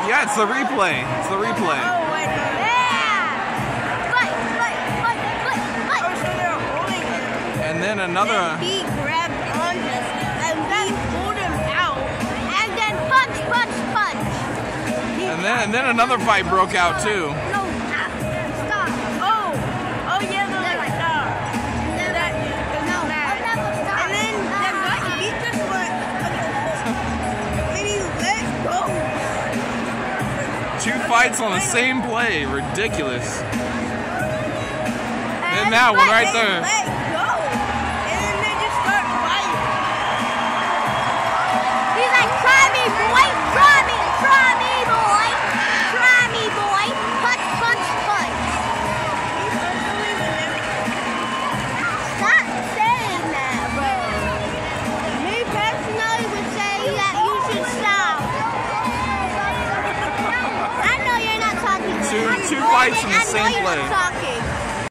Yeah, it's the replay. It's the replay. Oh, wait. Yeah! Fight! Oh, so they're holding him. And then another. Then he grabbed onto and then pulled him out. And then punch! And then another fight broke out too. No, stop. Oh, yeah, they're like, stop. No, I'll never stop. And then that guy beat this one. And he let go. Two fights on the same play. Ridiculous. And now one right there. Let go. And then they just start fighting. He's like, try me, boy! Try me, boy! Try me, boy! Punch! Stop saying that, bro. Me personally would say that you should stop. I know you're not talking. Two fights in the same I know you're play. not talking.